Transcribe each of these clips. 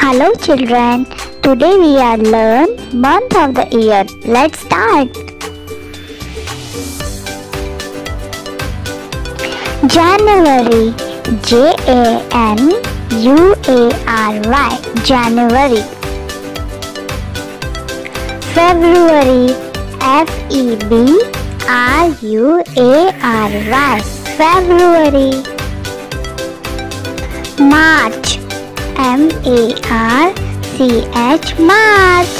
Hello children, today we are learn month of the year. Let's start. January, January, January. February, February, February. March, March, March.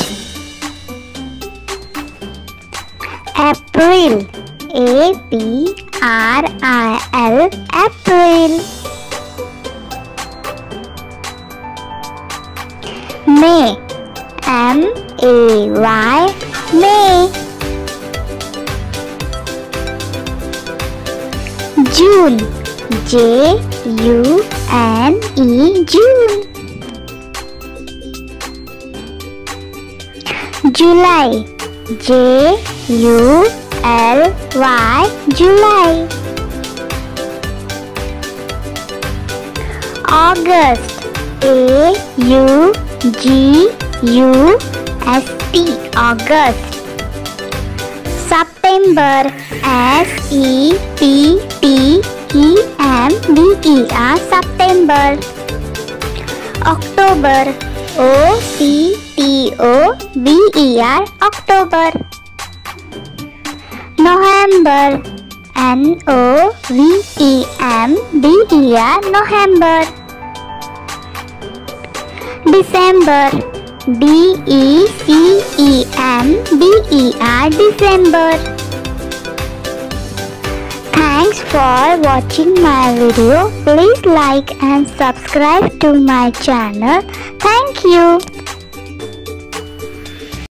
April, April, April. May, May. June, June, June. July, July, July. August, August. September, September. October, October. November, November. December, December. Thanks for watching my video. Please like and subscribe to my channel. Thank you.